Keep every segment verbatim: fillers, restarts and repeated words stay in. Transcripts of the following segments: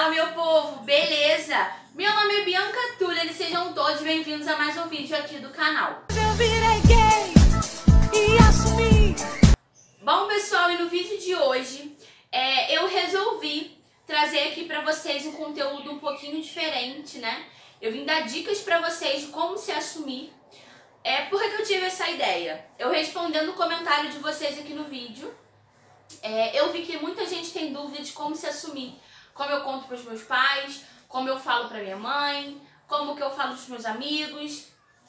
Fala, meu povo, beleza? Meu nome é Bianca Tulha e sejam todos bem-vindos a mais um vídeo aqui do canal. Eu virei gay e assumi. Bom, pessoal, e no vídeo de hoje é, eu resolvi trazer aqui pra vocês um conteúdo um pouquinho diferente, né? Eu vim dar dicas pra vocês de como se assumir. É, por que eu tive essa ideia? Eu respondendo o comentário de vocês aqui no vídeo, é, eu vi que muita gente tem dúvida de como se assumir. Como eu conto pros meus pais, como eu falo pra minha mãe, como que eu falo pros meus amigos.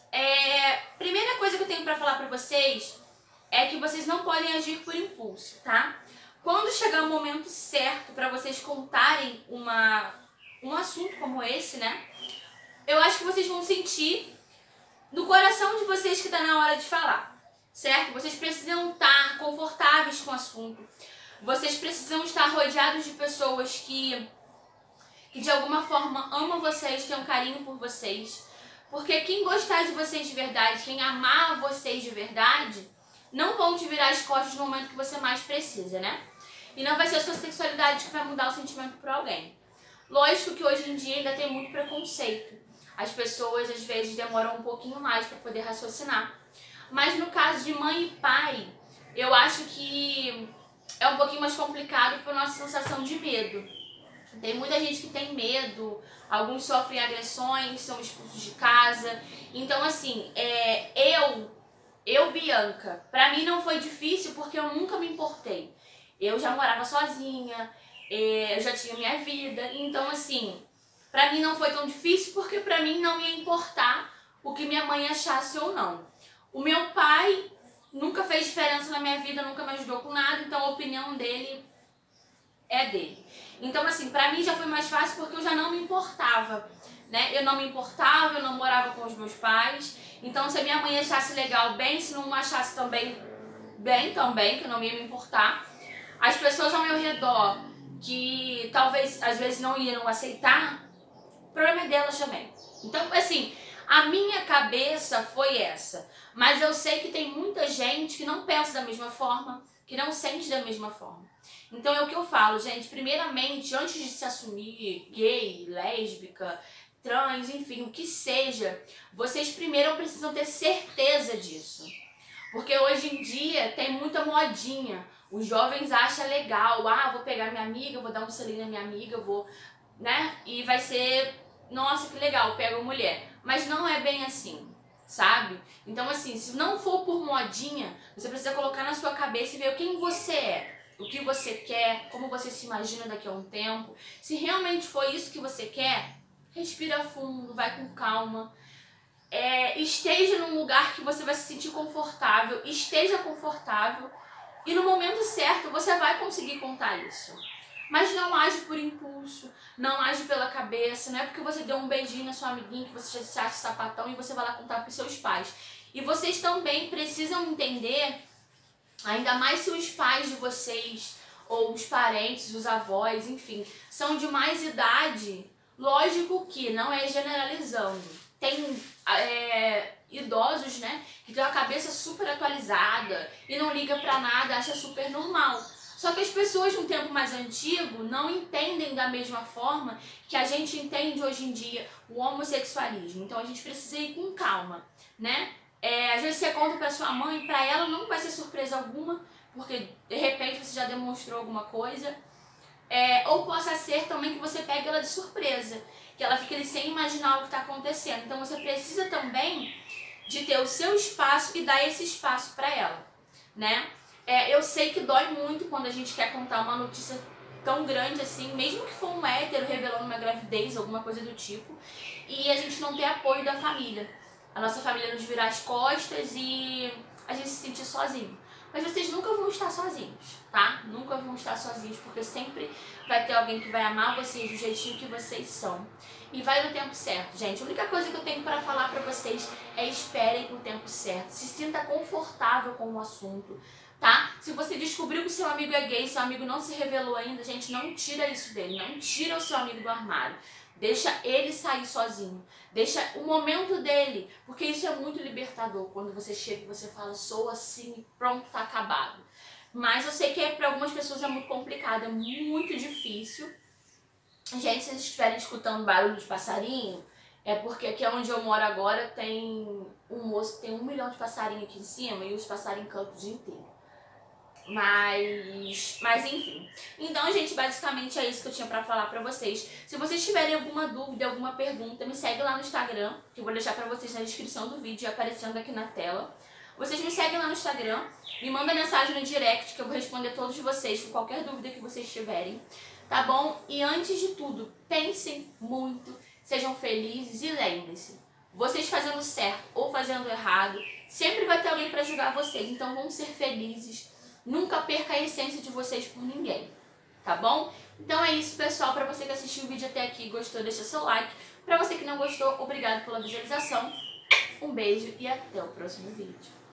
É, primeira coisa que eu tenho pra falar pra vocês é que vocês não podem agir por impulso, tá? Quando chegar o momento certo pra vocês contarem uma, um assunto como esse, né? Eu acho que vocês vão sentir no coração de vocês que tá na hora de falar, certo? Vocês precisam estar confortáveis com o assunto. Vocês precisam estar rodeados de pessoas que, que de alguma forma amam vocês, têm um carinho por vocês. Porque quem gostar de vocês de verdade, quem amar vocês de verdade, não vão te virar as costas no momento que você mais precisa, né? E não vai ser a sua sexualidade que vai mudar o sentimento por alguém. Lógico que hoje em dia ainda tem muito preconceito. As pessoas às vezes demoram um pouquinho mais para poder raciocinar. Mas no caso de mãe e pai, eu acho que é um pouquinho mais complicado por nossa sensação de medo. Tem muita gente que tem medo, alguns sofrem agressões, são expulsos de casa. Então assim, é, eu, eu Bianca, pra mim não foi difícil porque eu nunca me importei. Eu já morava sozinha, é, eu já tinha minha vida, então assim, pra mim não foi tão difícil porque pra mim não ia importar o que minha mãe achasse ou não. O meu pai nunca fez diferença na minha vida, nunca me ajudou com nada, então a opinião dele é dele. Então assim, pra mim já foi mais fácil porque eu já não me importava, né? Eu não me importava, eu não morava com os meus pais, então se a minha mãe achasse legal, bem, se não achasse também, bem também, que eu não ia me importar. As pessoas ao meu redor que talvez às vezes não iam aceitar, o problema é delas também. Então assim, a minha cabeça foi essa, mas eu sei que tem muita gente que não pensa da mesma forma, que não sente da mesma forma. Então é o que eu falo, gente, primeiramente, antes de se assumir gay, lésbica, trans, enfim, o que seja, vocês primeiro precisam ter certeza disso. Porque hoje em dia tem muita modinha, os jovens acham legal, ah, vou pegar minha amiga, vou dar um selinho na minha amiga, vou, né, e vai ser, nossa, que legal, pego mulher. Mas não é bem assim, sabe? Então assim, se não for por modinha, você precisa colocar na sua cabeça e ver quem você é, o que você quer, como você se imagina daqui a um tempo. Se realmente for isso que você quer, respira fundo, vai com calma. É, esteja num lugar que você vai se sentir confortável, esteja confortável e no momento certo você vai conseguir contar isso. Mas não age por impulso, não age pela cabeça, não é porque você deu um beijinho na sua amiguinha que você já se acha sapatão e você vai lá contar para os seus pais. E vocês também precisam entender, ainda mais se os pais de vocês, ou os parentes, os avós, enfim, são de mais idade, lógico que não é generalizando. Tem é, idosos, né, que tem a cabeça super atualizada e não liga pra nada, acha super normal. Só que as pessoas de um tempo mais antigo não entendem da mesma forma que a gente entende hoje em dia o homossexualismo. Então a gente precisa ir com calma, né? É, às vezes você conta pra sua mãe, pra ela não vai ser surpresa alguma, porque de repente você já demonstrou alguma coisa. É, ou possa ser também que você pegue ela de surpresa, que ela fique ali sem imaginar o que está acontecendo. Então você precisa também de ter o seu espaço e dar esse espaço para ela, né? É, eu sei que dói muito quando a gente quer contar uma notícia tão grande assim, mesmo que for um hétero revelando uma gravidez, alguma coisa do tipo, e a gente não ter apoio da família. A nossa família nos virar as costas e a gente se sentir sozinho. Mas vocês nunca vão estar sozinhos, tá? Nunca vão estar sozinhos, porque sempre vai ter alguém que vai amar vocês do jeitinho que vocês são. E vai no tempo certo, gente. A única coisa que eu tenho para falar para vocês é esperem o tempo certo. Se sinta confortável com o assunto, tá? Se você descobriu que seu amigo é gay, seu amigo não se revelou ainda, gente, não tira isso dele. Não tira o seu amigo do armário. Deixa ele sair sozinho. Deixa o momento dele. Porque isso é muito libertador. Quando você chega e você fala, sou assim e pronto, tá acabado. Mas eu sei que para algumas pessoas é muito complicado, é muito difícil. Gente, se vocês estiverem escutando barulho de passarinho, é porque aqui onde eu moro agora tem um moço que tem um milhão de passarinhos aqui em cima e os passarinhos cantam o dia inteiro. Mas, mas enfim. Então, gente, basicamente é isso que eu tinha pra falar pra vocês. Se vocês tiverem alguma dúvida, alguma pergunta, me segue lá no Instagram, que eu vou deixar pra vocês na descrição do vídeo, aparecendo aqui na tela. Vocês me seguem lá no Instagram, me mandam mensagem no direct, que eu vou responder todos vocês, com qualquer dúvida que vocês tiverem, tá bom? E antes de tudo, pensem muito, sejam felizes e lembrem-se, vocês fazendo certo ou fazendo errado, sempre vai ter alguém pra julgar vocês, então vão ser felizes. Nunca perca a essência de vocês por ninguém, tá bom? Então é isso, pessoal. Pra você que assistiu o vídeo até aqui e gostou, deixa seu like. Pra você que não gostou, obrigado pela visualização. Um beijo e até o próximo vídeo.